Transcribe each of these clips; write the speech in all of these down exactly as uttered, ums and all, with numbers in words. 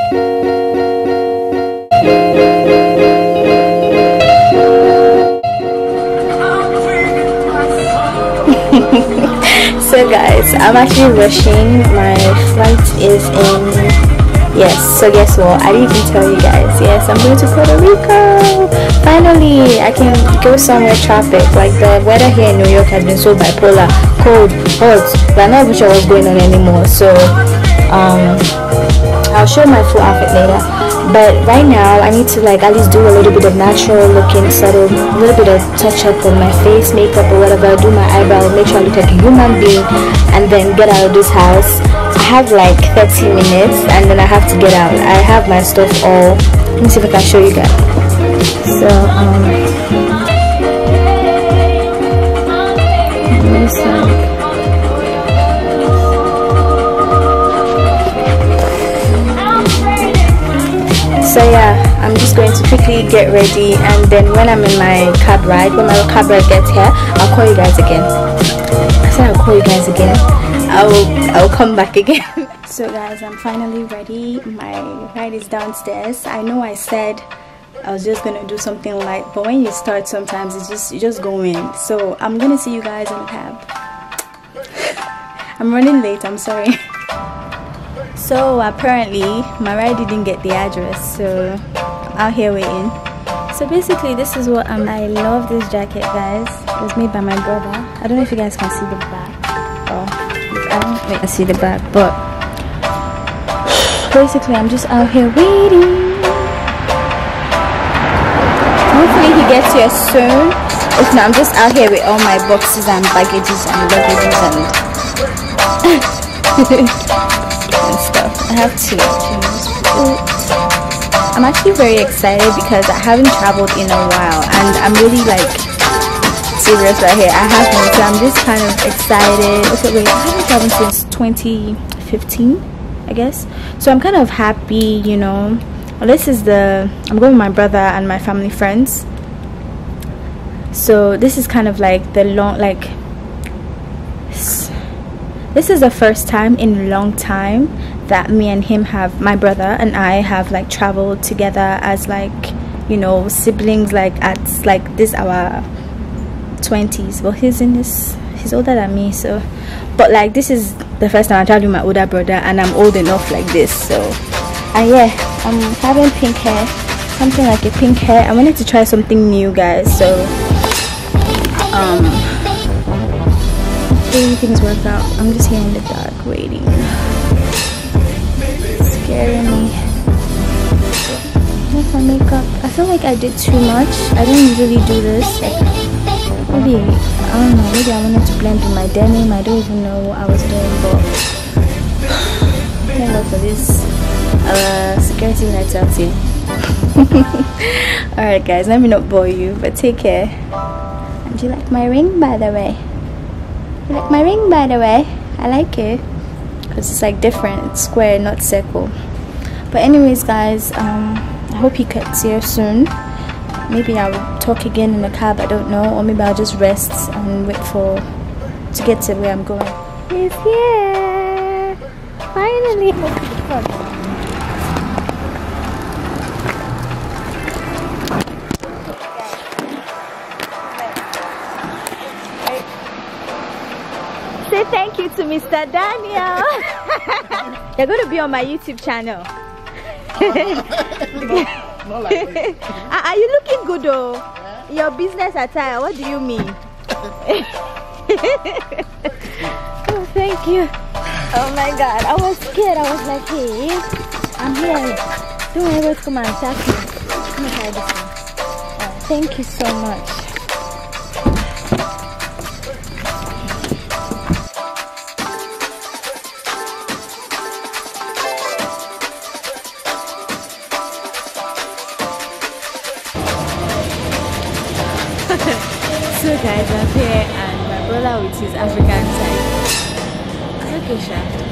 So guys, I'm actually rushing. My flight is in, yes, so guess what, I didn't even tell you guys. Yes, I'm going to Puerto Rico. Finally, I can go somewhere tropic. Like, the weather here in New York has been so bipolar, cold, hot, but I'm not even sure what's going on anymore. So um I'll show my full outfit later, but right now I need to like at least do a little bit of natural looking, subtle, a little bit of touch up on my face, makeup or whatever, do my eyebrow, make sure I look like a human being, and then get out of this house. I have like thirty minutes and then I have to get out. I have my stuff all. Let me see if I can show you guys. So um it's like, so yeah, I'm just going to quickly get ready, and then when I'm in my cab ride, when my cab ride gets here, I'll call you guys again. I said I'll call you guys again. I'll I'll come back again. So guys, I'm finally ready. My ride is downstairs. I know I said I was just gonna do something light, but when you start, sometimes it's just you just go in. So I'm gonna see you guys in the cab. I'm running late, I'm sorry. So apparently my ride didn't get the address, so I'm out here waiting. So basically this is what I'm I love this jacket, guys. It was made by my brother. I don't know if you guys can see the back. Oh, I don't think I can see the back, but basically I'm just out here waiting. Hopefully he gets here soon. If not, I'm just out here with all my boxes and baggages and luggages and and stuff. I have to change. I'm actually very excited because I haven't traveled in a while, and I'm really like serious right here. I haven't, so I'm just kind of excited. Okay, wait, I haven't traveled since twenty fifteen, I guess. So I'm kind of happy, you know. Well, this is the I'm going with my brother and my family friends. So this is kind of like the long like. This is the first time in a long time that me and him have, my brother and I have like traveled together as like, you know, siblings, like at like this our twenties. Well, he's in this, he's older than me, so, but like this is the first time I traveled with my older brother and I'm old enough like this. So, and yeah, I'm having pink hair, something like a pink hair. I wanted to try something new, guys, so um things work out. I'm just here in the dark waiting. It's scaring me. With my makeup, I feel like I did too much. I don't usually do this. Like, maybe I don't know. Maybe I wanted to blend with my denim. I don't even know what I was doing, but thank God for this uh, security lights out here. All right, guys. Let me not bore you, but take care. And you like my ring, by the way? You like my ring, by the way? I like it because it's like different. It's square, not circle. But anyways, guys, um I hope he gets here soon. Maybe I'll talk again in the cab, I don't know, or maybe I'll just rest and wait for to get to where I'm going. He's here finally. Say thank you to Mister Daniel. You're going to be on my YouTube channel. Not like this. Are you looking good though? Yeah. Your business attire, what do you mean? Oh, thank you. Oh my God, I was scared. I was like, hey, I'm here. Don't ever come and attack me. Let me try this one. Oh, thank you so much. So guys, I'm here and my brother with his African side. Okay, Sha.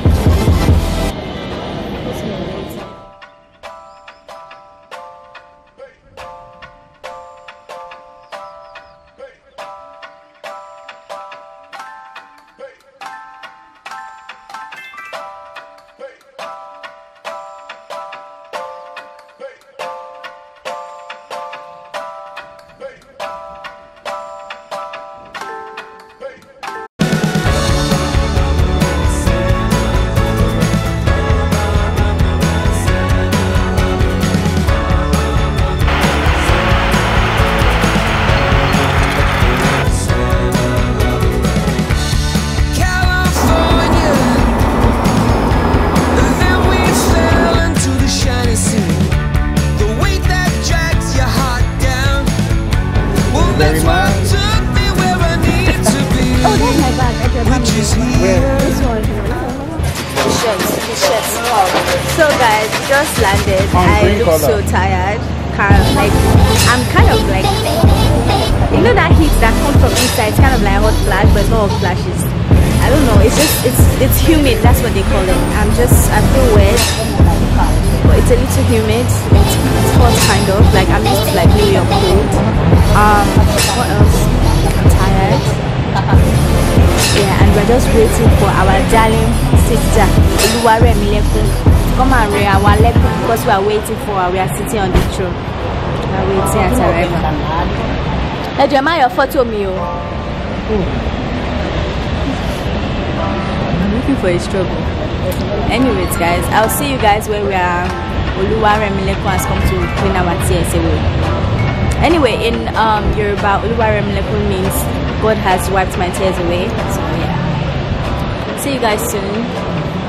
just landed. I look so tired. Kind of like I'm kind of like, you know that heat that comes from inside. It's kind of like a hot flash, but it's not hot flashes. I don't know. It's just it's it's humid. That's what they call it. I'm just I feel wet, but it's a little humid. It's, it's hot kind of. Like I'm used to like New York cold. Um, what else? I'm tired. Yeah, and we're just waiting for our darling sister Molas Milieu to come and read our leg because we are waiting for her. We are sitting on the throne. We are waiting at her arrival. Hey, Jemma, your photo me. I'm looking for a struggle. Anyways, guys, I'll see you guys where we are. Molas Milieu has come to clean our tears away. Anyway, in um Yoruba, Molas Milieu means God has wiped my tears away. So yeah. See you guys soon.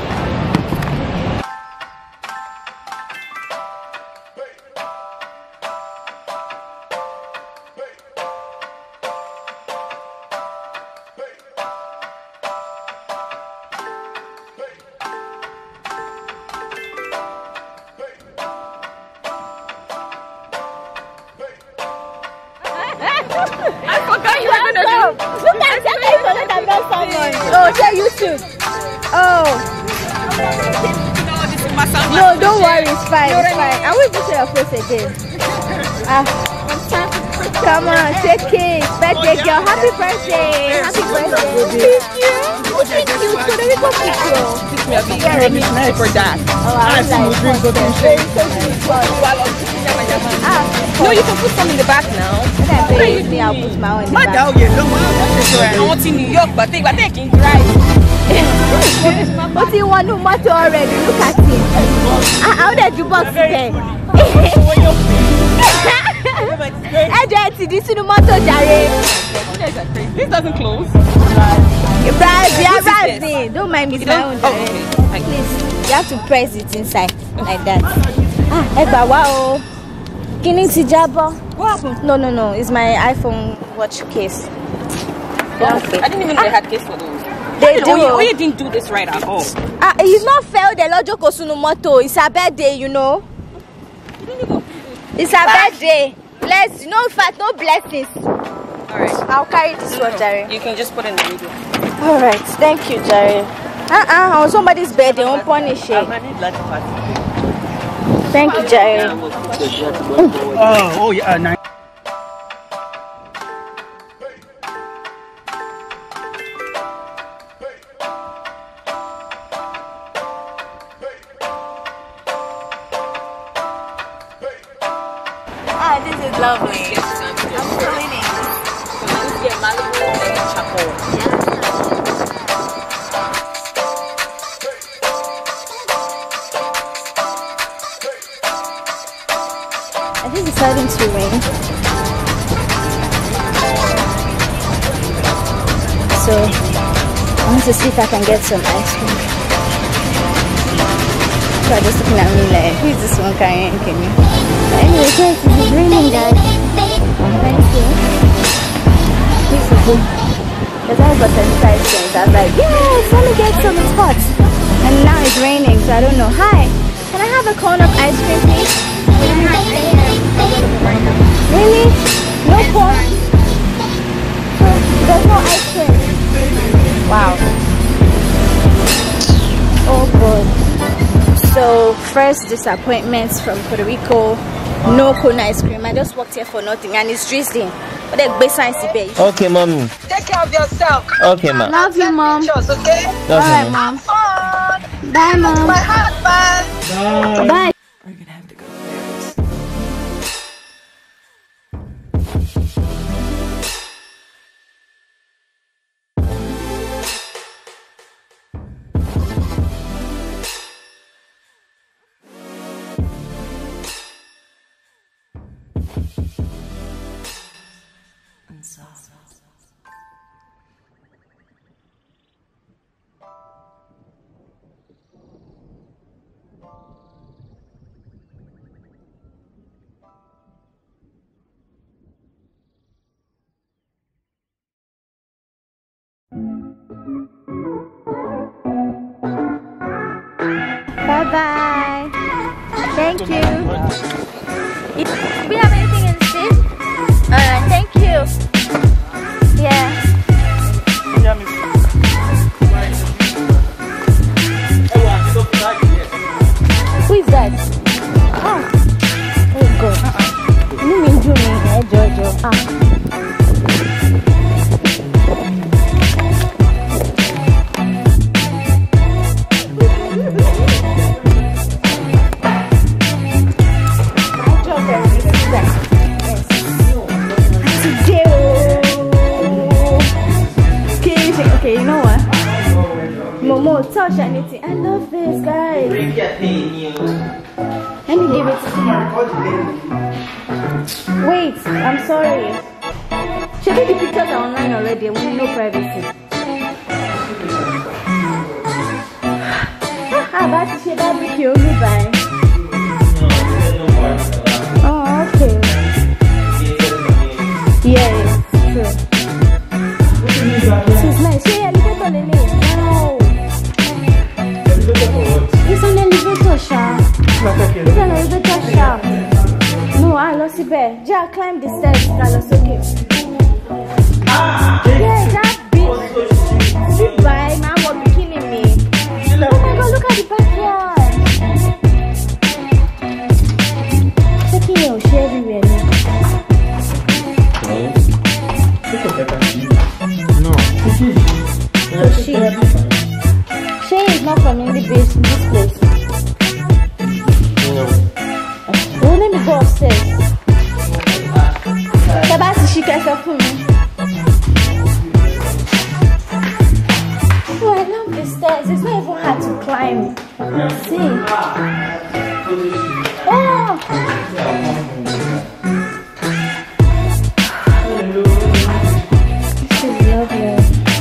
I forgot you were gonna do. Look at that! I forgot about someone. Oh, share YouTube. Oh. No, don't worry. It's fine. It's fine. I will even show your face again. Ah. Come on, take it. Birthday girl. Happy birthday. Happy birthday. Thank you. Thank you. Puerto Rico people. Teach me a bit. Yeah, for that. Oh, I was like, ah, no, you can put some in the back now. When I me, I'll put my own in the back. I want in New York, but I think I can drive. What do you want to motor already? Look at it. Ah, how did you box there? This is the motor, Jare. This doesn't close. You're Don't mind me. It's my own, oh, okay. Please, you have to press it inside like that. Ah, Eba, wow. Kini ti jabo. What happened? No, no, no. It's my iPhone watch case. Okay. I didn't even know ah. they had case for those. They oh, do. You, oh, you didn't do this right at all. Ah, it's not fair. The Lojo Kosunumoto. It's her birthday, you know. You didn't even. It's her Bye. birthday. Bless. No fat, no blessings. All right. I'll carry this no, one, no. Jerry. You can just put in the video. All right. Thank you, Jerry. Uh uh. On somebody's birthday, won't punish it. Thank you, Jerry. Oh, oh yeah, nice. Ah, this is lovely. I'm cleaning. So get Malibu and charcoal. Yeah. I think it's starting to rain. So I want to see if I can get some ice cream. So I'm just looking at me like, who is this one carrying? Can you? But anyway, yes, it's raining, guys. Thank you. This is good. Because I got some ice cream. So I was like, yes, let me get some. It's hot. And now it's raining, so I don't know. Hi, can I have a cone of ice cream, please? Really? No corn? There's no ice cream. Wow. Oh god. So first disappointments from Puerto Rico. No cone ice cream. I just walked here for nothing and it's drizzling. Okay, mommy. Take care of yourself. Okay, mom. Love you, mom. Pictures, okay? Alright, mom. Fun. Bye, mom. My husband. Bye. Bye. We're gonna have to go. Bye bye. Thank you. Do we have anything in the street? Alright, thank you. Yeah. Who is that? Ah. Oh God. You mean do me, eh, Jojo? Ah. Okay, you know what? Momo, touch anything. I love this, guys. Let me give it to you. Wait, I'm sorry. Should the pictures are online already and we no privacy? How about to share that with you? Bye. Oh, okay. Yeah, true. This is nice. Yeah, elevator on the lane. Wow. It's an elevator shaft. It's an elevator shaft. No, I lost it there. Yeah, climb the stairs. I lost okay. Yeah, that bitch. Goodbye, man. What be killing me? Oh my God, look at the backyard. Taking your share everywhere. No. So she, she is not from in the base in this place. No. Oh, let me go upstairs. Tabasi, she can help me. Oh, I love the stairs. It's not even hard to climb. See? Oh! This is lovely.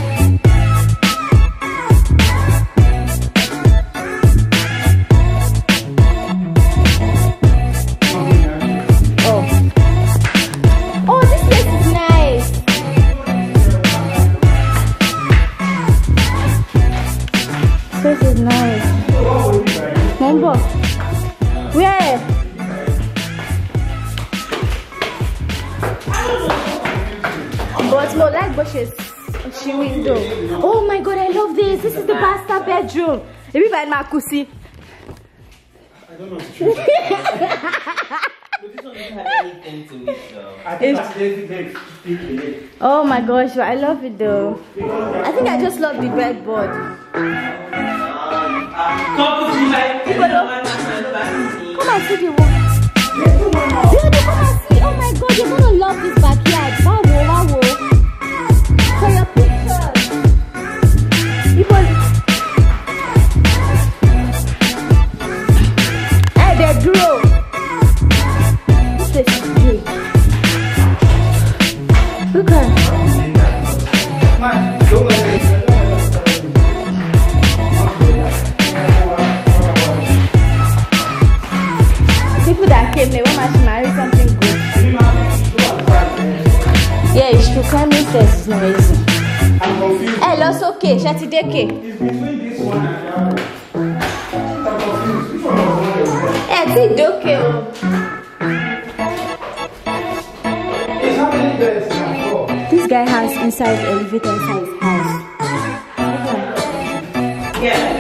This is nice. Mombo. Where? But more like bushes. She window. Oh my God, I love this. This is the master bedroom. Everybody, my kusi. I don't know what to choose. This one doesn't have anything to it though. I think that's the Oh my gosh, I love it though. I think I just love the bedboard. Come and see the one. Baby, come and see. Oh my God, you're gonna love this backyard. Wow, wow. For your pictures. People. Hey, they grow. This place is big. Look at. People that came, they want to marry something good. Yeah, it's true. Climbing stairs is not easy. I'm confused. Hey, lost okay. Shatideke. It's between this one and that one. I'm confused. Which one was the one that was Hey, it's okay. there? How many beds is that for? This guy has inside the elevator inside his house. Yeah.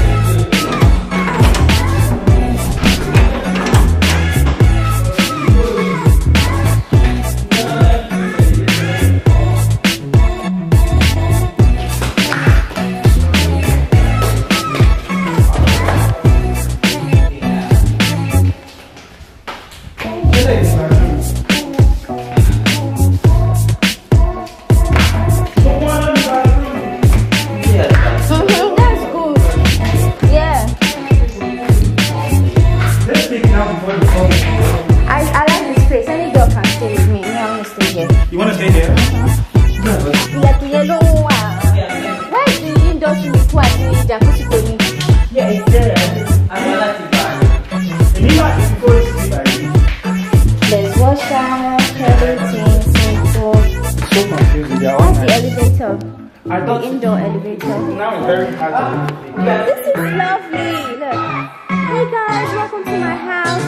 You want to stay there? Like yellow one. Why is the window to me twice in jacuzzi to me? Yeah, it's there. I know that's it. And you like to go to sleep, I think. There's washer, everything, simple. So confusing. They are all That's the nice. elevator. I thought The indoor elevator. now it's very hard to This is lovely. Look. Hey guys, welcome to my house.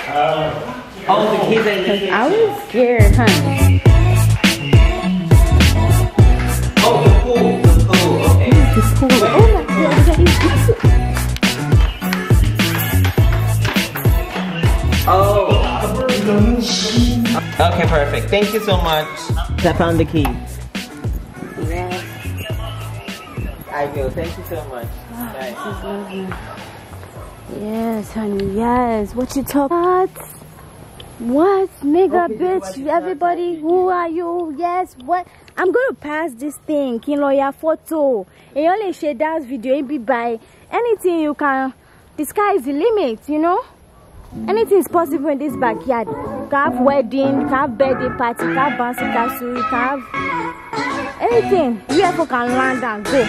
Oh, the kids ain't listening. I was scared, honey. Oh, the pool, the pool, okay. The pool. Oh my God. Oh. Okay, perfect. Thank you so much. I found the key. Yes. I do. Thank you so much. Oh, Bye. this is lovely. Yes, honey. Yes. What you talk? What? What, nigga, Okay, bitch? Everybody, who are you? Yes. What? I'm gonna pass this thing. Kinloya photo. And you only share that video. It be by anything you can. The sky is the limit, you know. Anything is possible in this backyard. You can have wedding, you can have birthday party, you can have bouncy castle, you can have anything. U F O can land and go.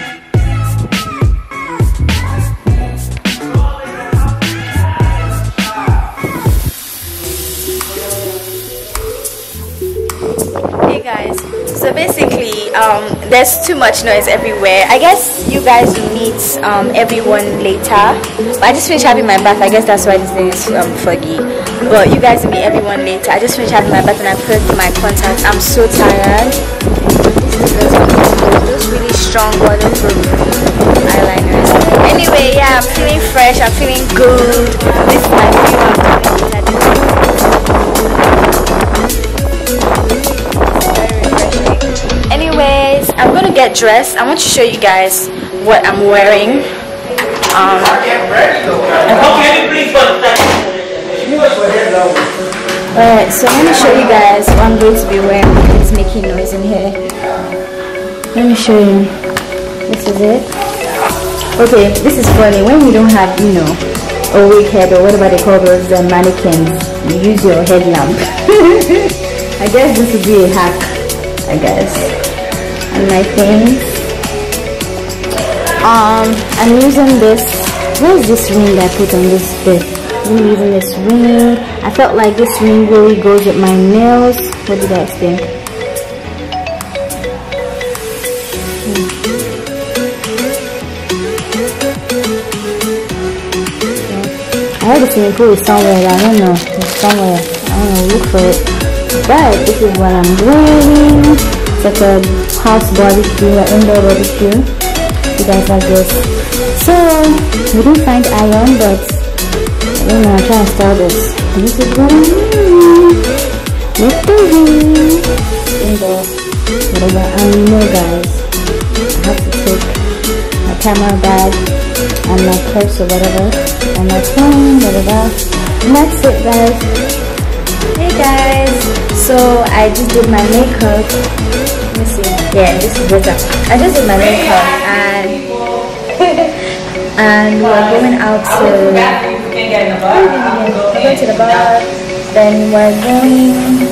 Hey guys, so basically um there's too much noise everywhere. I guess you guys will meet um everyone later, but I just finished having my bath. I guess that's why this thing is um foggy, but you guys will meet everyone later. I just finished having my bath and I put my contacts. I'm so tired. This is those really strong waterproof eyeliners. Anyway, yeah, I'm feeling fresh, I'm feeling good. This is my view. I'm telling you that this Anyways, I'm gonna get dressed. I want to show you guys what I'm wearing. Um, Alright, so let me show you guys what I'm going to be wearing because it's making noise in here. Let me show you. This is it. Okay, this is funny. When you don't have, you know, a wig head or whatever they call those uh, mannequins, you use your headlamp. I guess this would be a hack. I guess. And my things. Um, I'm using this. Where's this ring I put on this bit? I'm using this ring. I felt like this ring really goes with my nails. What do you guys think? Hmm. I heard the swimming pool is somewhere. I don't know. It's somewhere. I don't know. Look for it. But this is what I'm doing. It's like a house barbecue, an indoor barbecue. You guys like this. So we didn't find iron, but I don't know. I'm trying to start this. This is what I'm doing. With the ring. Indoor, whatever. And you know, guys, I have to take my camera bag and my purse or whatever, and my phone, whatever. And that's it, guys. Hey guys, so I just did my makeup. Let me see. Yeah, this is better. I just did my makeup and and we're going out to we're going to the bar. Then we're going.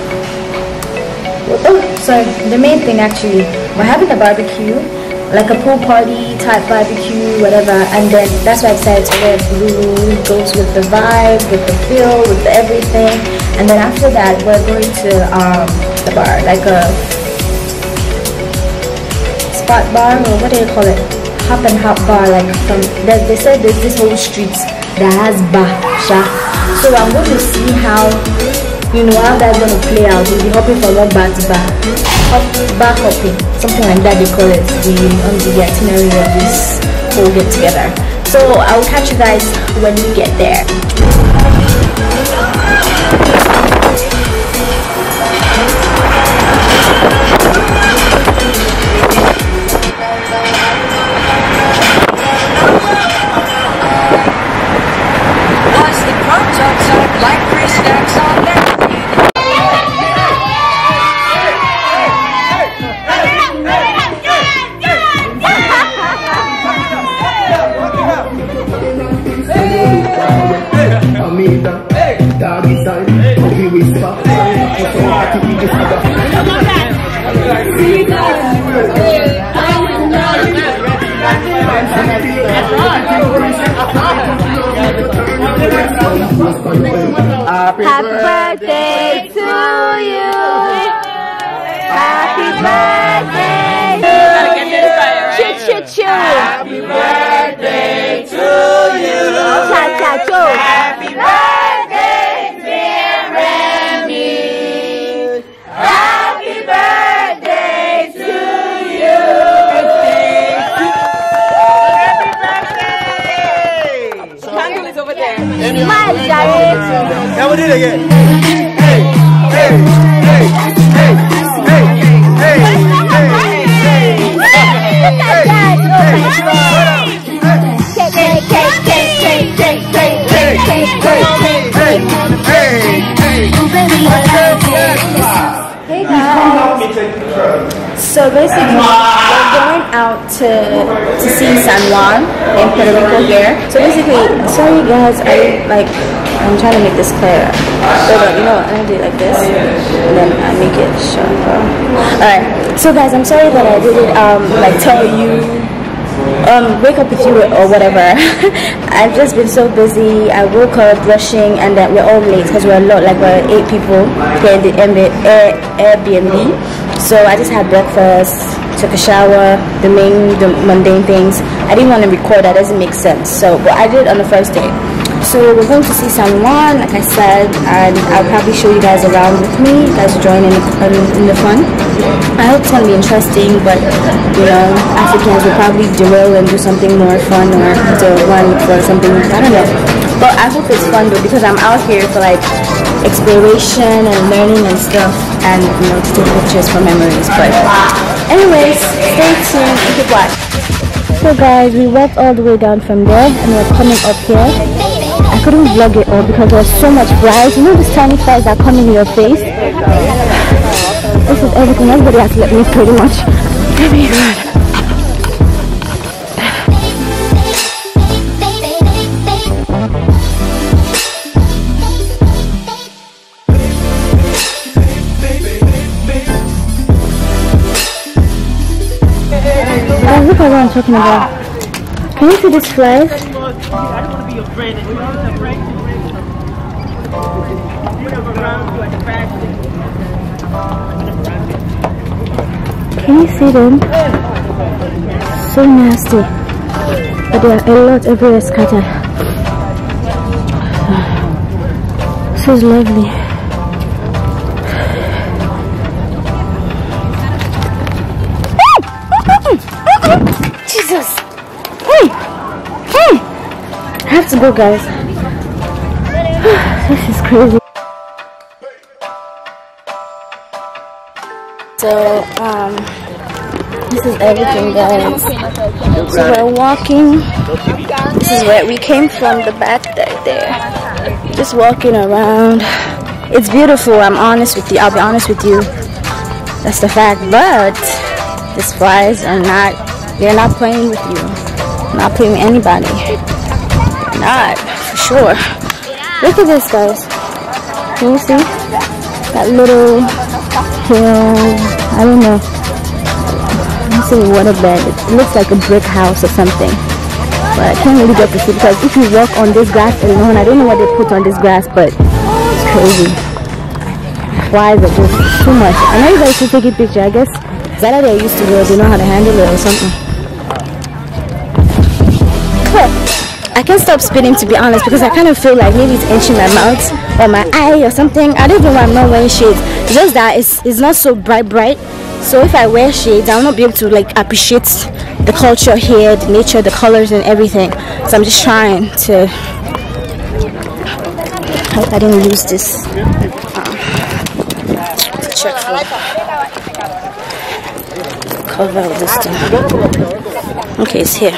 Oh, sorry. The main thing actually, we're having a barbecue, like a pool party type barbecue, whatever. And then that's why I decided to wear blue. It goes with the vibe, with the feel, with the everything. And then after that, we're going to um, the bar, like a spot bar, or what do you call it? Hop and hop bar, like from, they, they said there's this whole street that has bar, sha. So I'm going to see how, you know, how that's going to play out. We'll be hopping from one bar to bar. Hop, bar hopping, something like that they call it, the, on the itinerary of this whole get together. So I'll catch you guys when we get there. Like three stacks on there. Doggy style, we whisper. Happy birthday to you. Happy birthday. Choo choo choo. Happy birthday to you. Cha cha choo. Happy birthday again. Hey, hey, hey, hey, hey, hey, Hey guys. So basically, we're going out to to see San Juan in Puerto Rico here. So basically, sorry guys, I like I'm trying to make this clear. So that, you know, I do it like this, and then I make it sharper. Alright. So guys, I'm sorry that I didn't um like tell you. Um, wake up with you or whatever. I've just been so busy. I woke up rushing, and then we're all late because we're a lot, like we're eight people here in the Air Airbnb. So I just had breakfast, took a shower, the main, the mundane things. I didn't want to record, that doesn't make sense. So, but I did on the first day. So we're going to see San Juan, like I said, and I'll probably show you guys around with me. You guys join in the, in the fun. I hope it's going to be interesting, but you know, Africans will probably derail and do something more fun, or to run for something, I don't know. But I hope it's fun though, because I'm out here for like exploration and learning and stuff, and you know, to take pictures for memories. But anyways, stay tuned and keep watching. So guys, we walked all the way down from there and we're coming up here. I couldn't vlog it all because there's so much flies. You know these tiny flies that come in your face? This is everything. Everybody has to let me pretty much. Oh my god. Oh, look at what I'm talking about. Can you see these flies? I don't want to be your friend. If you want to break, can you see them? So nasty. But there are a lot everywhere scattered. This is lovely. Jesus! Hey! Hey! I have to go, guys. This is crazy. So, um, this is everything, guys. So we're walking. This is where we came from, the back right there. Just walking around. It's beautiful, I'm honest with you. I'll be honest with you. That's the fact. But these flies are not, they're not playing with you. Not playing with anybody. They're not, for sure. Look at this, guys. Can you see? That little hill, I don't know. Let's say waterbed. It looks like a brick house or something. But I can't really get to see because if you walk on this grass alone, I don't know what they put on this grass, but it's crazy. Flies are just too much. I know you guys should take a picture, I guess. Is that how they used to go? They know how to handle it or something. Well, I can't stop spitting, to be honest, because I kind of feel like maybe it's itching my mouth or my eye or something. I don't know why I'm not wearing shades. It's just that it's, it's not so bright bright. So if I wear shades, I will not be able to like appreciate the culture here, the nature, the colors and everything. So I'm just trying to hope I didn't lose this. Um, to check for cover of this thing. Okay, it's here.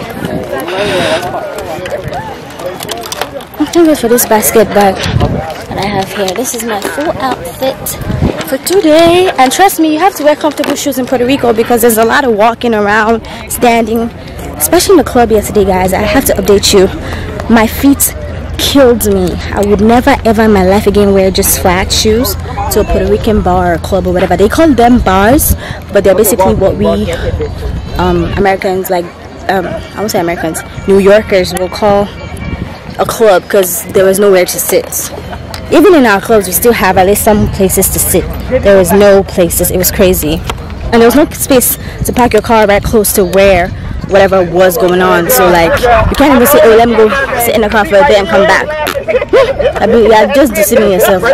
Thank you for this basket bag that I have here. This is my full outfit for today, and trust me, you have to wear comfortable shoes in Puerto Rico because there's a lot of walking around, standing, especially in the club yesterday, guys. I have to update you, my feet killed me. I would never ever in my life again wear just flat shoes to a Puerto Rican bar or club or whatever. They call them bars, but they're basically what we um, Americans, like um, I won't say Americans, New Yorkers will call a club, because there was nowhere to sit. Even in our clubs, we still have at least some places to sit. There was no places. It was crazy, and there was no space to park your car right close to where whatever was going on. So like, you can't even say, oh, let me go sit in the car for a bit and come back. I mean, you're just deceiving yourself.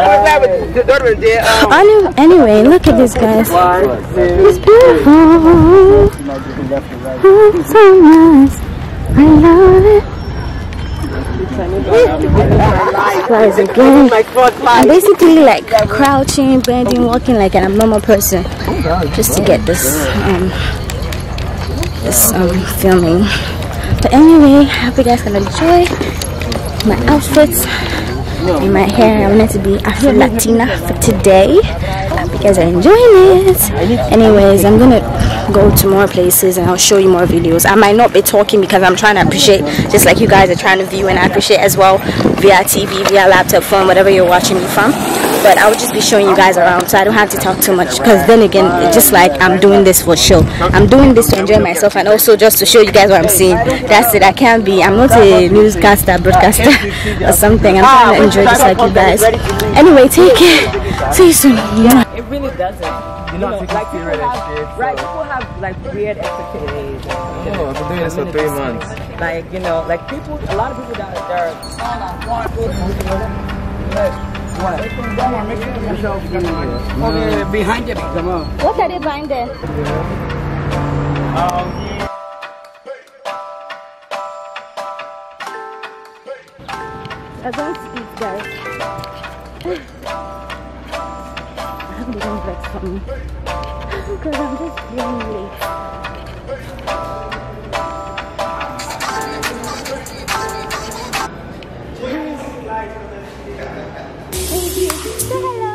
Anyway, look at this, guys. It's beautiful. Oh, so nice. I love it. Guys, again, I'm basically like crouching, bending, walking like an abnormal person just to get this um this um filming. But anyway, I hope you guys can enjoy my outfits and my hair. I wanted to be Afro Latina for today. You guys are enjoying it. Anyways, I'm gonna go to more places and I'll show you more videos. I might not be talking because I'm trying to appreciate, just like you guys are trying to view and appreciate as well, via T V, via laptop, phone, whatever you're watching me from. But I will just be showing you guys around, so I don't have to talk too much, because then again, it's just like I'm doing this for show. I'm doing this to enjoy myself and also just to show you guys what I'm seeing. That's it. I can't be, I'm not a newscaster, broadcaster or something. I'm trying to enjoy just like you guys. Anyway, take care. See you soon. Yeah. It really doesn't. You know, like people have, right? People have like weird expectations. Oh, I've been doing this for three months. Like, you know, like people, a lot of people that are what? Okay, behind them. Come on. What are they buying there? Um, I'm going to eat, guys. I hope they don't vex for me, because I'm just feeling late. Thank you. Say hello.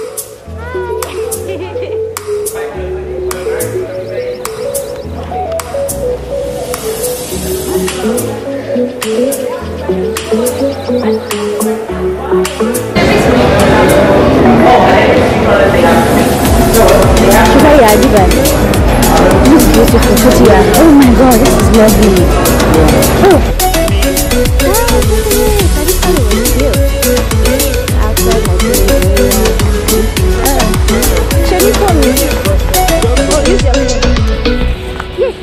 This is beautiful. Oh my god, this is lovely. Oh. Oh, I just thought it was cute. Outside my uh, should you call me? Oh, use your phone. Yes.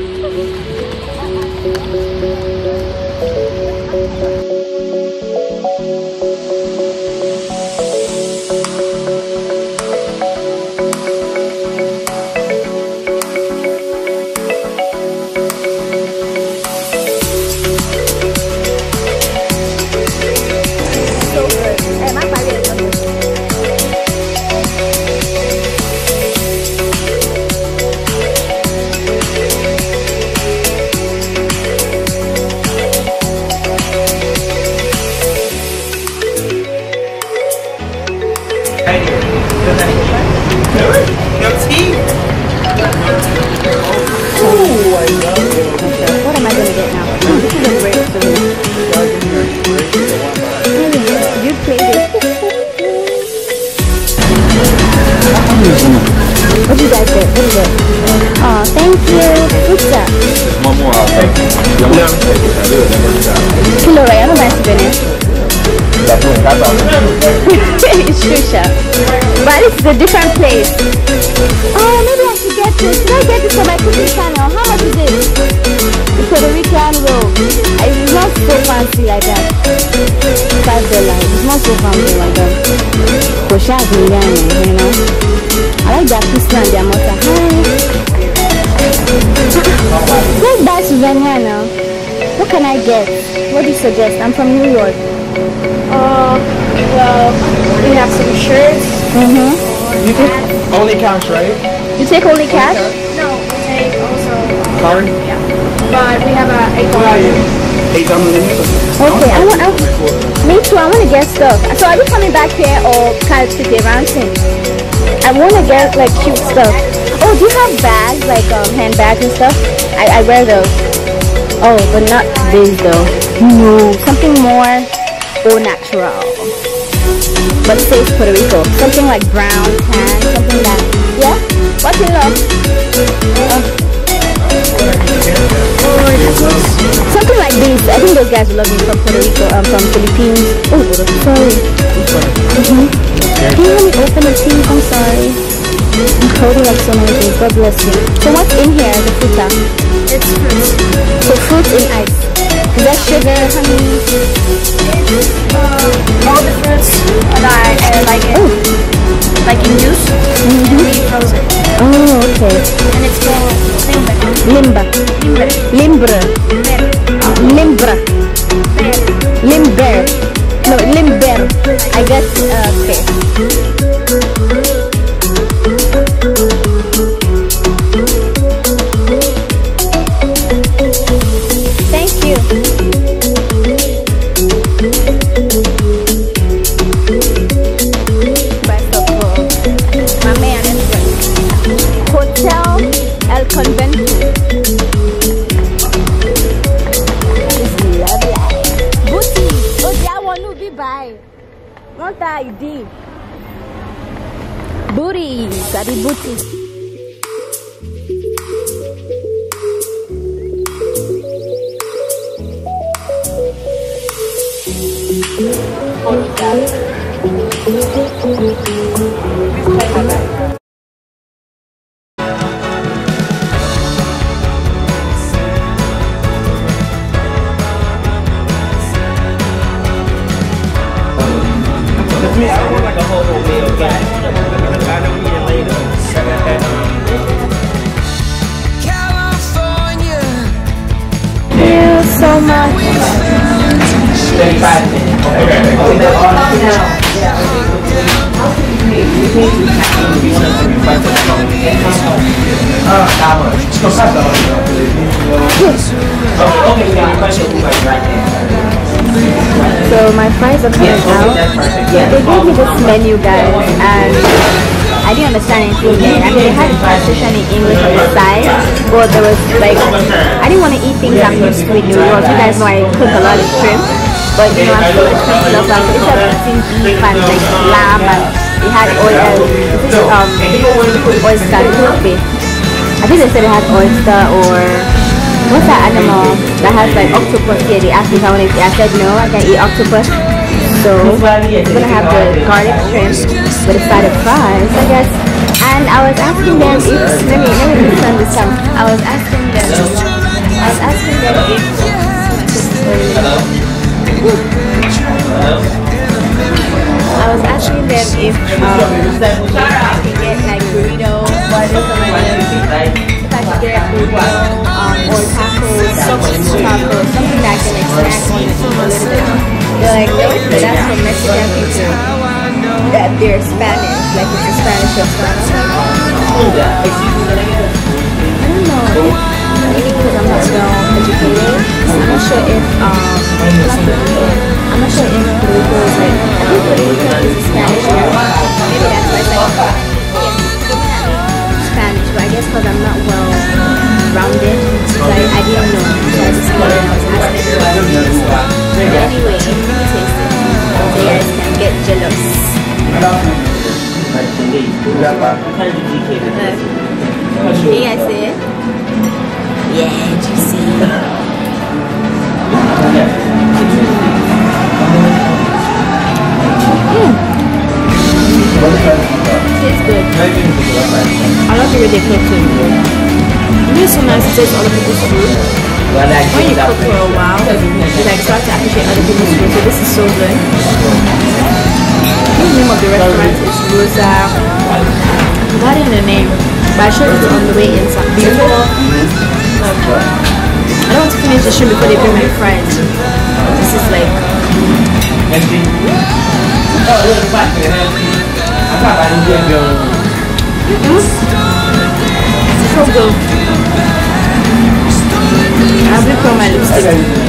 What am I going to get now? Oh, this is a great food. You played it. What did you guys get? What is it? Oh, thank you. What's that? Kilo, right? I don't mind to It's true, chef. But this is a different place. Oh, maybe I should get this. Should I get this for my cooking channel? How much is this? The Puerto Rican roll. It's not so fancy like that. Five dollars. It's not so fancy like that. Kosha biryani, you know. I like that pistol and their motor. Let's buy souvenir now. What can I get? What do you suggest? I'm from New York. Uh, well, we have some shirts. Mm-hmm. you take only cash, right? You take only cash? No, we take also. Uh, Card? Yeah. But we have a eight dollars. Eight dollars. Okay, I want. I, me too. I want to get stuff. So are you coming back here or can I sit around? I want to get like cute stuff. Oh, do you have bags like um, handbags and stuff? I I wear those. Oh, but not these though. No, something more au natural. But it says Puerto Rico. Something like brown, tan, something that. Yeah? What's in love? Uh, something like this. I think those guys will love me from Puerto Rico, um, from Philippines. Oh, sorry. Mm-hmm. Can you let me open it, please? I'm sorry. I'm holding up so many things. God bless you. So what's in here, the fruta? It's fruits. So fruits in ice. Is that sugar, honey? It's uh, all the fruits that I uh, like in, Oh. like in juice. Mm-hmm. We frozen. Oh, okay. And it's called limber. Limba. Limber. Limbre. Limber. Limbra. Limber. Okay. Thank you. Best of all, my man is Hotel El Convento. This is lovely. Booty. Oh, that one will be by. What I did. Booty. Sabi booty. Me, I don't want like a whole whole meal, okay? I don't eat it later. California. Thank you so much. thirty-five minutes. So my fries are coming out. They gave me this menu, guys, and I didn't understand anything. I mean, they had a translation in English on the side, but there was like, I didn't want to eat things I'm used to in New York. You guys know I cook a lot of shrimp, but you know, I'm so expensive love like it's a eating beef and like lamb, and it had oil, this is um oyster, I think they said it had oyster or what's that animal that has like octopus here? They asked me if I wanted to eat. I said no, I can't eat octopus. So I'm gonna have the garlic shrimp with a side of fries, I guess. And I was asking them if let me let me turn this down. I was asking them I was asking them if I was asking them if um I could get like burrito, if I could get burrito um, or tacos, something tacos, something that I can like snack on and eat a little bit. They're like, no, but that's for Mexican people. That they're Spanish, like it's a Spanish restaurant. I don't know. Maybe because I'm not well educated. I'm not sure if um I'm not sure if Puerto Rico is like I think Puerto Rico is Spanish here. Maybe that's why it's like Spanish, but I guess because I'm not well rounded, so I, I didn't know. So I just came and I was asking. Anyway, taste it. So you guys can get jealous. Uh, can you guys see it? Yeah, juicy. Mm. Tastes good. I love the way they cook it. It is so nice to taste other people's food. When you cook for a while, you like start to appreciate other people's food. So this is so good. The name of the restaurant is Rosa. I forgot the name, but I showed it on the way inside. Before, I don't want to finish the show before they bring my fries. This is like. It's so good. I'll be putting my lipstick.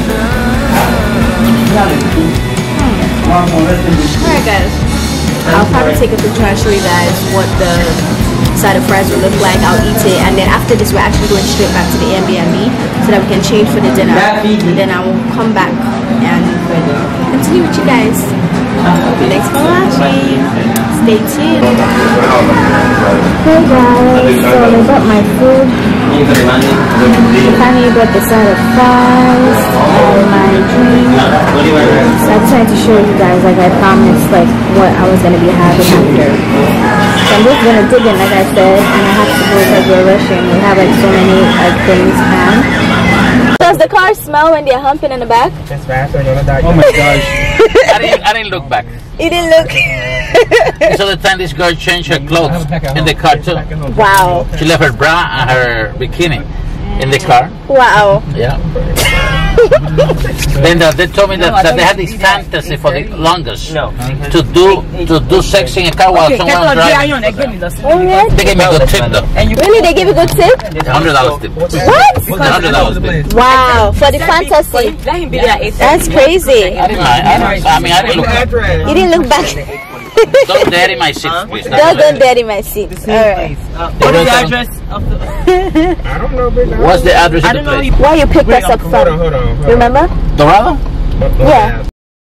Hmm. Alright guys, I'll probably take a picture and show you guys what the side of fries will look like. I'll eat it, and then after this we're actually going straight back to the Airbnb so that we can change for the dinner, and then I will come back and continue with you guys. Thanks for watching. Stay tuned. Hey guys, so I got my food. Finally got the side of fries and my drink. So I just wanted to show you guys, like I promised, like what I was gonna be having after. So I'm just gonna dig in, like I said, and I have to go because we're rushing. We have like so many like things planned. Does the car smell when they're humping in the back? Oh my gosh. I didn't, I didn't look back. You didn't look. It's all the time this girl changed her clothes in the car too. Wow. She left her bra and her bikini in the car. Wow. Yeah. Then uh, they told me that, that they had this fantasy for the longest No. to do to do sex in a car while someone was driving. Oh, really? They gave me a good tip though. And you Really? They give you a good tip? Hundred dollars tip. What? Hundred dollars tip. Wow, for the fantasy. Let him be there at eight. That's crazy. I didn't mind. I, don't, I mean, I didn't look. You didn't look back. Don't dirty my seat, please. Don't go dirty my seat. Alright. What is the address of the... I don't know, big man. What's the address of the place? Where you picked us up Hold on, from? hold on. Hold on. Remember? Dorado? Yeah.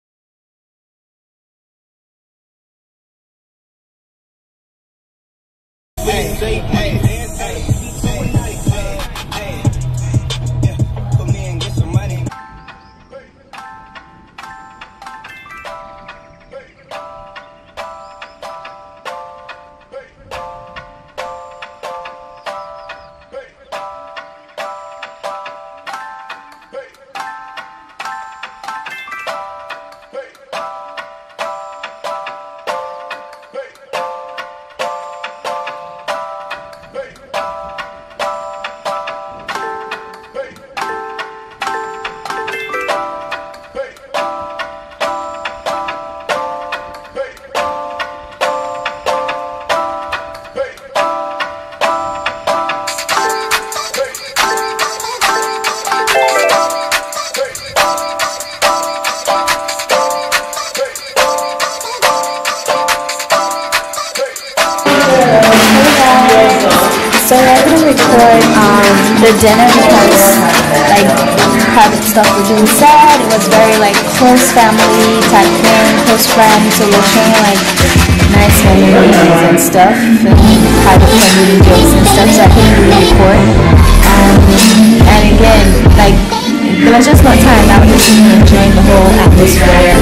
So I couldn't record um, the dinner because like private stuff was being said. It was very like close family type thing, close friends. So we're sharing like nice memories and stuff, and private family jokes and stuff. So I couldn't really record. Um, and again, like there was just no time. I was just enjoying the whole atmosphere.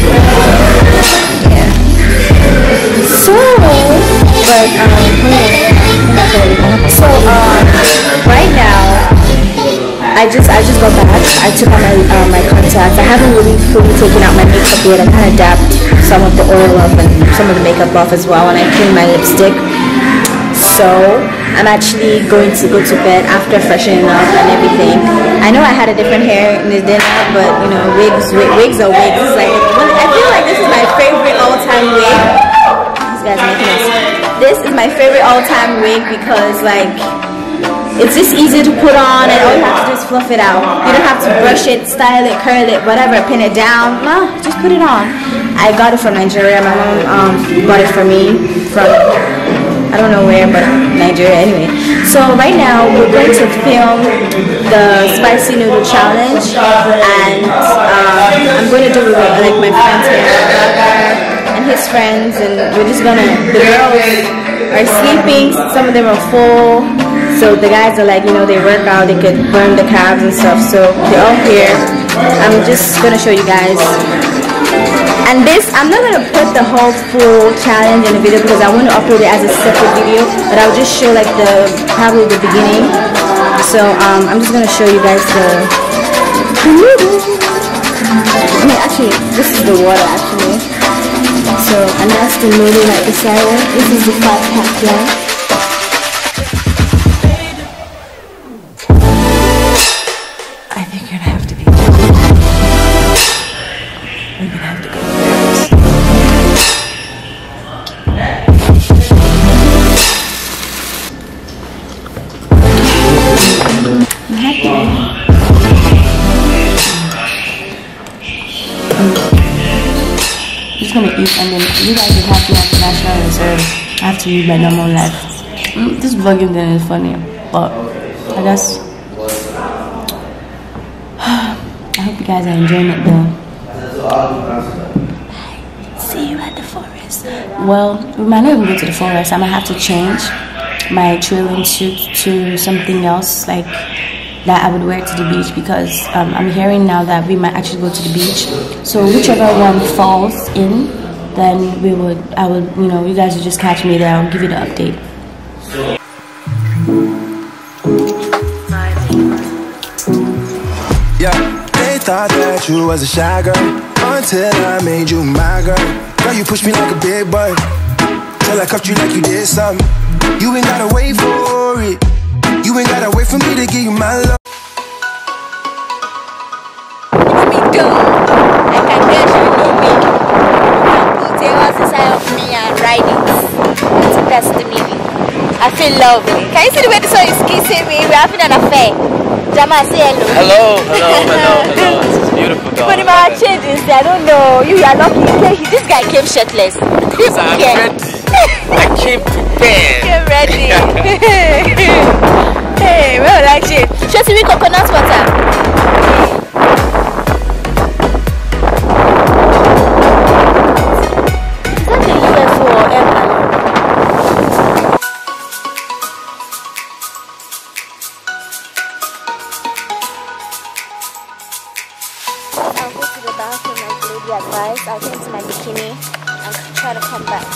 Yeah. So, but um. So um, right now, I just I just got back. I took out my uh, my contacts. I haven't really fully taken out my makeup yet. I kind of dabbed some of the oil off and some of the makeup off as well, and I cleaned my lipstick. So I'm actually going to go to bed after freshening up and everything. I know I had a different hair in the dinner, but you know, wigs, wig, wigs are wigs. It's like I feel like this is my favorite all-time wig. These guys are making this. This is my favorite all-time wig because like it's just easy to put on and all you have to do is fluff it out. You don't have to brush it, style it, curl it, whatever, pin it down. No, just put it on. I got it from Nigeria. My mom um, bought it for me from I don't know where, but Nigeria anyway. So right now we're going to film the spicy noodle challenge, and um, I'm going to do it with like my friends here. And his friends, and we're just gonna, the girls are sleeping, some of them are full, so the guys are like, you know, they work out, they could burn the calves and stuff, so they're all here. I'm just gonna show you guys. And this, I'm not gonna put the whole full challenge in the video because I want to upload it as a separate video, but I'll just show like the, probably the beginning. So um, I'm just gonna show you guys the, I mean actually, this is the water actually. So, and that's the noodle right beside it. This is the five pack one. I think you're gonna have to be. We're gonna have to go I'm happy. I'm just gonna eat, and then you guys will have to have the National Reserve. I have to live my normal life. Mm, this vlogging thing is funny, but I guess I hope you guys are enjoying it though. See you at the forest. Well, we might not even go to the forest. I might have to change my trailing suit to something else, like that I would wear to the beach, because um, I'm hearing now that we might actually go to the beach. So whichever one falls in, then we would, I would, you know, you guys would just catch me there. I'll give you the update. Yeah, they thought that you was a shy girl until I made you my girl. Girl, you pushed me like a big boy till I cuffed you like you did something. You ain't gotta wait for it. You ain't gotta wait for me to give you my love. I can guess you know me. Put a horse inside of me and ride it. That's the best meaning. I feel lovely. Can you see the way the sun is kissing me? We're having an affair. Jama, say hello. Hello, hello, hello, hello. This is beautiful, dog. But if I change this, I don't know. You are lucky. This guy came shirtless. Because I'm Yeah. ready. I came prepared. You're ready. Hey, well, like it. Just we coconut water. Is that the U F O or air balloon? I'll go to the bathroom as lady advised. I'll get into my bikini and try to come back.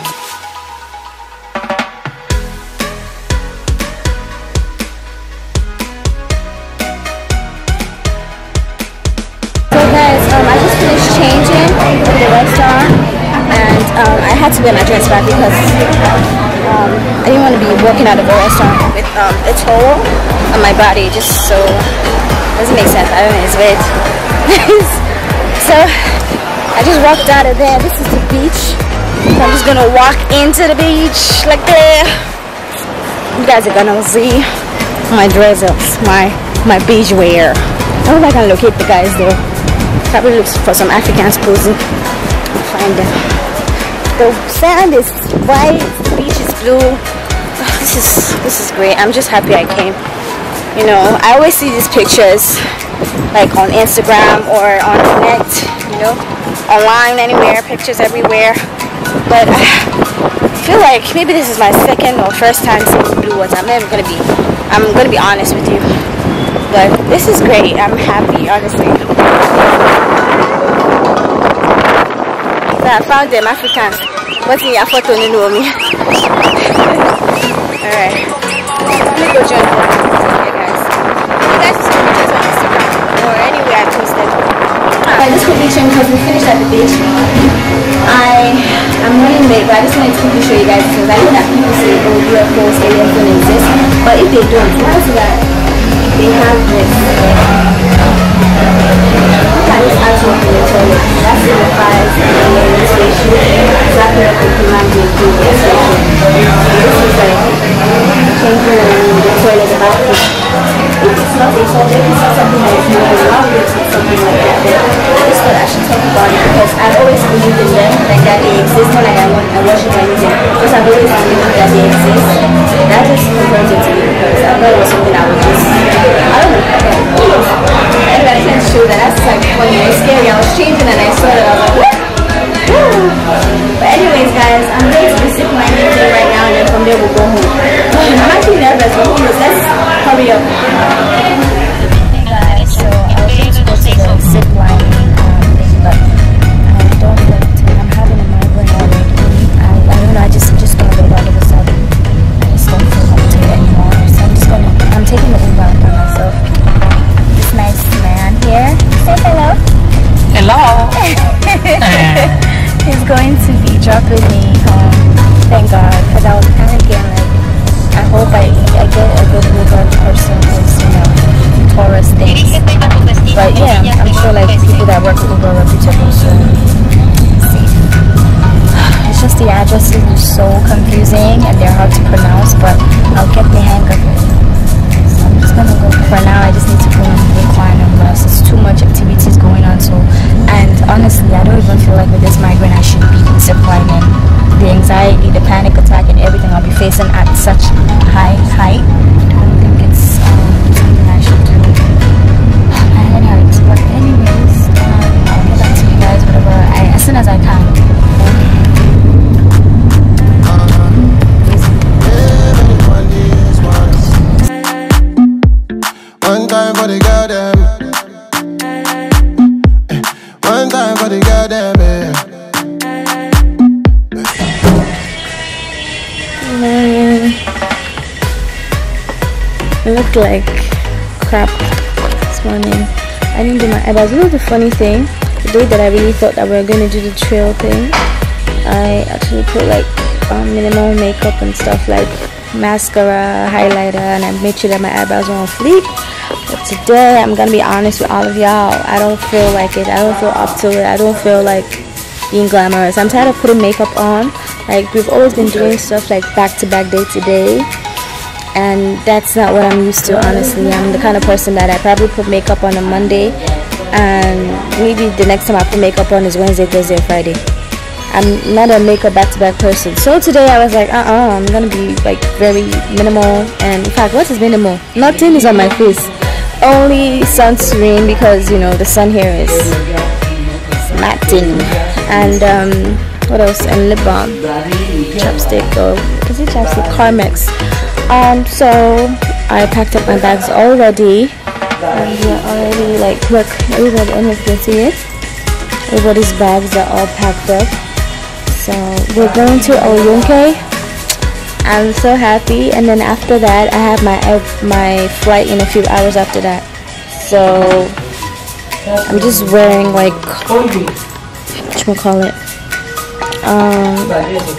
So guys, um, I just finished changing in the restaurant and um, I had to wear my dress back because um, I didn't want to be walking out of the restaurant with um, a towel on my body, just so doesn't make sense. I don't know, it's weird. So I just walked out of there. This is the beach. So I'm just gonna walk into the beach like that. You guys are gonna see my dresses, my my beach wear. I hope I can locate the guys though. Probably looks for some Africans posing. Find them. The sand is white, the beach is blue. Oh, this is this is great. I'm just happy I came. You know, I always see these pictures like on Instagram or on the net, you know, online, anywhere, pictures everywhere. But I feel like maybe this is my second or first time seeing blue ones. I'm never gonna be I'm gonna be honest with you. But this is great. I'm happy, honestly. So I found them Africans. What's in your photo? You know me. Alright. Let me go join them. Okay, guys. You guys see pictures on Instagram or anywhere I posted. I just quickly changed because we finished at the beach. I am running late, but I just wanted to quickly show you guys because I know that people say, oh, U F Os, aliens don't exist. But if they don't, why is that? They have this. Look at this artwork in the toilet. That signifies alien spaceship. Exactly what the human being do in spaceship. This is like changing the toilet, the bathroom. If it's not a subject, it's not something that is known. Why would it take something like that? But I just thought I should talk about it because I've always believed in them, like that they exist, not like I want I worship anything. Because I've always believed that they exist. That just confirms it to me because I thought it was something I would just I don't know. Okay. I can't show that. That's like funny. It was scary. I was changing and I saw it. I was like, what? But anyways, guys, I'm going to visit my meeting right now, and then from there we'll go home. I'm actually nervous, but let's hurry up. Hey guys, so I was going to go to the zip line thing, but I don't want to. I'm having a migraine already. I, I don't know. I just just got it all of a sudden. I just don't feel like to it anymore. So I'm just gonna. I'm taking the Uber by myself. This nice man here. Say hello. Hello. He's going to be dropping me home. Thank God, because I was panicking. Like, I hope I I get a good Uber person who's, you know, tourist things. But yeah, I'm sure like people that work with Uber are reputable, so safe. It's just the addresses are so confusing and they're hard to pronounce, but I'll get the hang of it. So I'm just gonna go for now. I just need to go and recline and rest. It's too much activities going on, so and honestly I don't even feel like with this migraine I should be ziplining. The anxiety, the panic attack and everything I'll be facing at such high height, I don't think it's um, something I should do. And it hurts, but anyways, um, I'll get back to you guys whatever I, as soon as I can. One time for the girl them. One time for the girl them. Man, I look like crap this morning. I didn't do my eyebrows. You know the funny thing? The day that I really thought that we were going to do the trail thing, I actually put like um, minimal makeup and stuff like mascara, highlighter, and I made sure that my eyebrows were on fleek. But today, I'm gonna be honest with all of y'all. I don't feel like it. I don't feel up to it. I don't feel like being glamorous. I'm tired of putting makeup on. Like, we've always been doing stuff like back to back, day to day, and that's not what I'm used to, honestly. I'm the kind of person that I probably put makeup on a Monday, and maybe the next time I put makeup on is Wednesday, Thursday, or Friday. I'm not a makeup back to back person. So today I was like, uh-uh, I'm gonna be like very minimal. And in fact, what is minimal? Nothing is on my face, only sunscreen, because you know the sun here is smarting. And um what else? And lip balm, chapstick, or is it chapstick? Carmex. Um so I packed up my bags already, and we're already like, look, everybody, I don't know if you can see it, everybody's bags are all packed up. So we're going to Oyindamolabanwo. I'm so happy. And then after that, I have my my flight in a few hours after that. So I'm just wearing like, whatchamacallit, um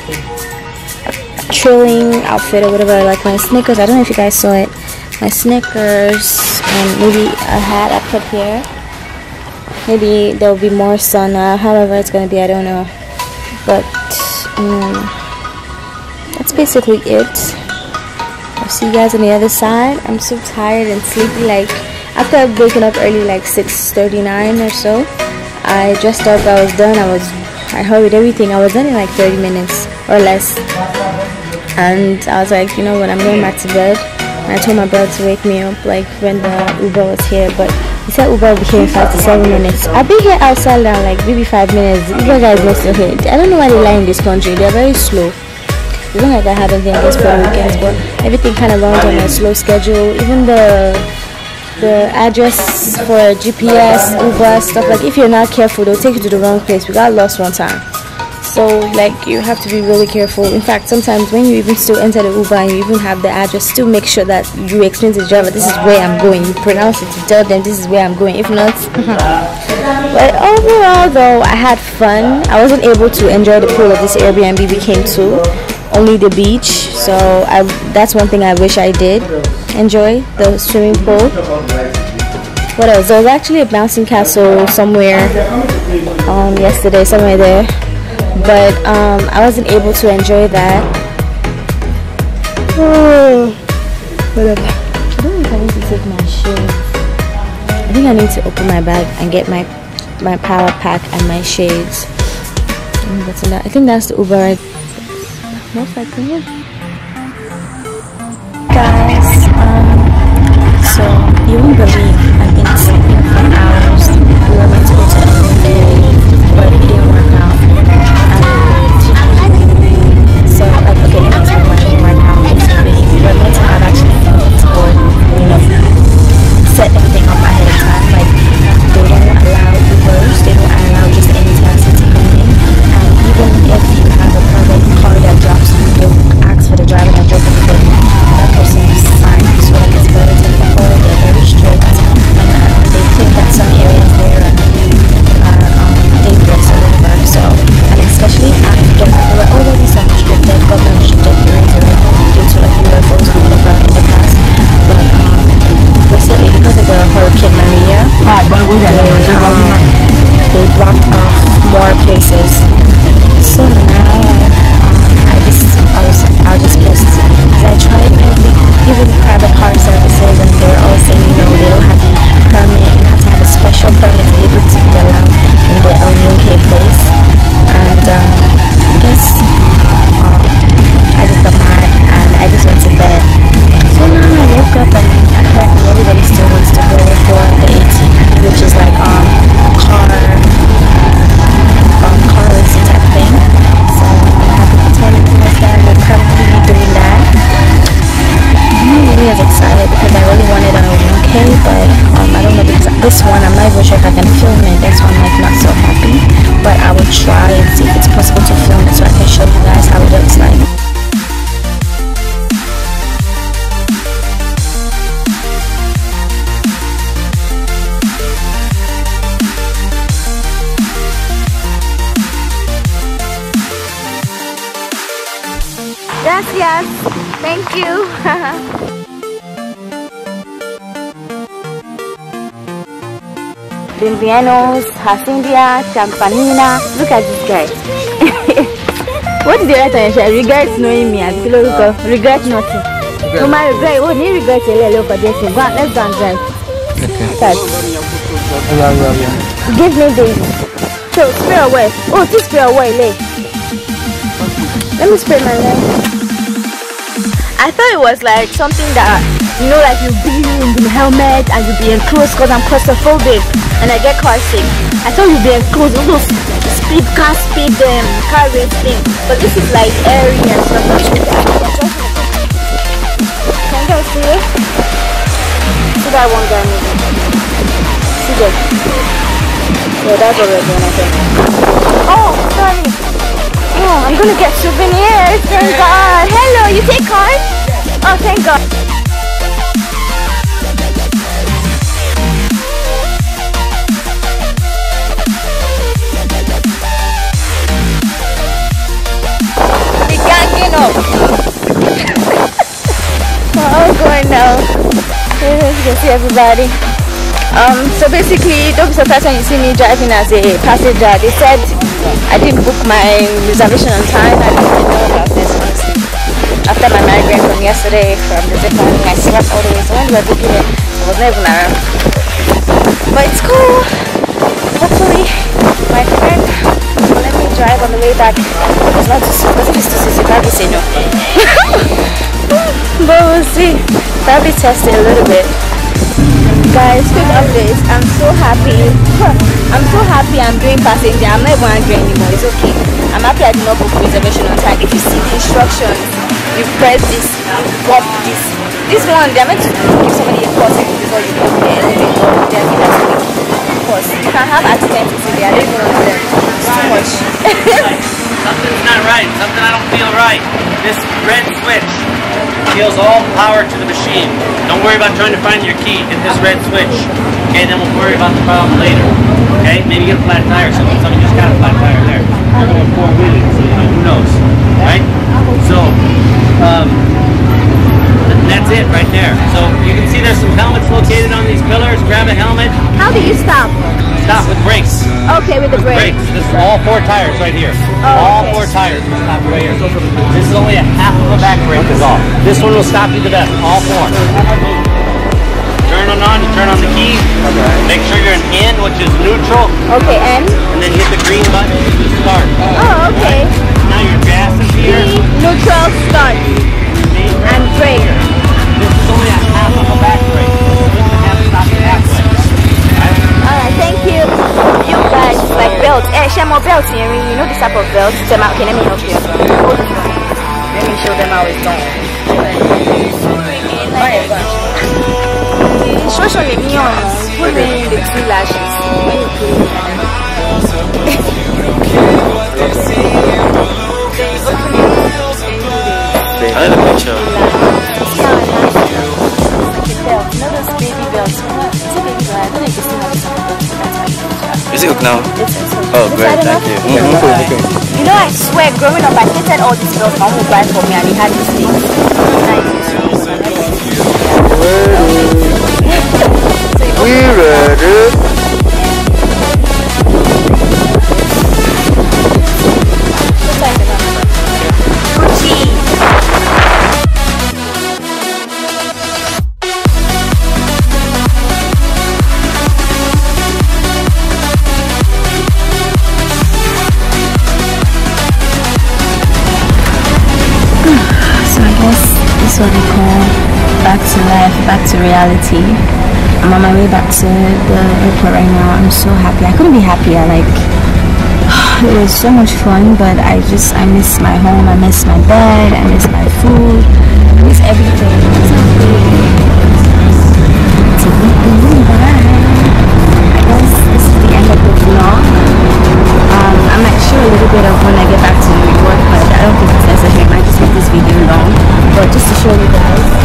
chilling outfit or whatever. I like my sneakers. I don't know if you guys saw it. My sneakers and maybe a hat I put here. Maybe there will be more sun. Uh, however it's gonna be, I don't know. But um, that's basically it. I'll see you guys on the other side. I'm so tired and sleepy. Like, after waking up early, like six thirty-nine or so, I dressed up. I was done. I was I hurried everything. I was done in like thirty minutes or less. And I was like, you know what, I'm going back to bed. And I told my brother to wake me up like when the Uber was here, but he said Uber will be here in five to seven minutes. I've been here outside now like maybe five minutes. Uber guys not still here. I don't know why they lie in this country. They're very slow. It's not like I have anything against for weekends, but everything kind of runs on a slow schedule. Even the the address for G P S, Uber stuff, like if you're not careful, they'll take you to the wrong place. We got lost one time. So like you have to be really careful. In fact, sometimes when you even still enter the Uber and you even have the address, still make sure that you explain to the driver, this is where I'm going. You pronounce it to tell them this is where I'm going. If not, but overall though, I had fun. I wasn't able to enjoy the pool of this Airbnb we came to, only the beach. So I, that's one thing I wish I did enjoy, the swimming pool. What else? There was actually a bouncing castle somewhere um, yesterday, somewhere there. But um, I wasn't able to enjoy that. Oh, whatever. I don't know if I need to take my shades. I think I need to open my bag and get my my power pack and my shades. I think that's the Uber right. Most likely, yeah. Guys, um, so you won't believe I've been sleeping for hours. We were meant to go to L A, but it didn't work out. So, like, okay, let me explain what I mean right now. Basically, we were meant to have actually filmed or, you know, set everything up ahead of time. Like, they don't allow Ubers, they don't allow just any taxi to come in. And even if you have a private car that drops you, they'll ask for the driver that drove everybody. That person is signed, so like it's better to follow. They're very strict. And uh, they think that some areas there are um, dangerous or whatever. So, and especially after there were already some restricted, government restricted areas already due to like U F Os and whatever in the past. But um, recently, because of the Hurricane Maria, they, um, they blocked off more places. So now um, I just I was I was just pissed because I tried every even private car services and they're all saying you know they don't have a permit, you have to have a special permit to be able to be allowed in the L U K place. And um, I guess um, I just got mad and I just went to bed. So now I woke up and apparently everybody still wants to go for the eighteenth, which is like um car um car racing type thing. So I'm happy to tell you guys that we're currently doing that. I'm not really as excited because I really wanted a one K, but um I don't know because this one I'm not even sure if I can film it. That's why I'm like not so happy. But I will try and see if it's possible to film it so I can show you guys how it looks like. Gracias. Thank you. Bimbianos, Hasindia, Champanina. Look at this guy. What did they write on your shirt? Regret knowing me. Regret nothing. No matter regret, what you regret a little bit. Let's go and drive. Okay. Yeah, yeah, yeah. Give me the. So spray away. Oh, just spray away, lay. Let me spray my leg. I thought it was like something that, you know, like you be in the helmet and you be enclosed because I'm claustrophobic and I get car sick. I thought you'd be enclosed, all those speed car speed um, car race thing. But this is like airy and stuff. Can you guys see it? See that one guy moving? See that? Yeah, that's what we're doing, I think. Oh, sorry. Oh, I'm gonna get souvenirs, thank God. Hello, you take cards? Oh, thank God. We're ganging up. We're all going now. You can see everybody. Um, so basically, don't be surprised when you see me driving as a passenger. They said I didn't book my reservation on time. I didn't know about this, honestly. After my migraine from yesterday, from the zip lining, I slept all the way. So when we were booking it, I was not even around. But it's cool. Hopefully, my friend will let me drive on the way back. It's not too soon, because if it's too soon, she'll probably say no. But we'll see. Probably test it a little bit. Guys, quick updates. I'm so happy. I'm so happy I'm doing passenger. I'm not even angry anymore. It's okay. I'm happy I did not book reservation on time. If you see the instructions, you press this, you pop this. This one, they're meant to give somebody a course before you book the elevator or the elevator. Of course, you can have accidents if they are living on them. It's too much. Something's not right. Something I don't feel right. This red switch steals all power to the machine. Don't worry about trying to find your key. Hit this red switch. Okay, then we'll worry about the problem later. Okay, maybe get a flat tire or something. Somebody just got a flat tire there. You're going four wheeling, so you know, who knows, right? So, um, that's it right there. So you can see there's some helmets located on these pillars. Grab a helmet. How do you stop? Stop with brakes. Okay, with the brakes. Brakes. This is all four tires right here. Oh, all okay. four tires. Stop right here. This is only a half of a back brake is all. This one will stop you the best. All four. Turn on on. You turn on the key. Okay. Make sure you're in N, which is neutral. Okay, and? And then hit the green button to start. Oh, okay. Right. Now your gas is here. Key, neutral, start. And brake. This is only a half of a back brake. This one has to stop you halfway. Alright, thank you. You guys, like belt. Eh, share more belts here. You know this type of belt. Okay, let me help you. Let me show them how it's done. Show show me on. Put in the two lashes. I have a picture. Is it hooked now? Oh, great, thank you. Mm-hmm. You know, I swear, growing up, I hated all these girls mom would buy for me, and he had this thing. We ready? What we call back to life, back to reality. I'm on my way back to the airport right now. I'm so happy. I couldn't be happier. Like, it was so much fun, but I just I miss my home. I miss my bed. I miss my food. I miss everything. So bye. I guess this is the end of the vlog. Um, I might show a little bit of when I get back to New York, but I don't think it's necessary. I might just make this video long. But just to show you guys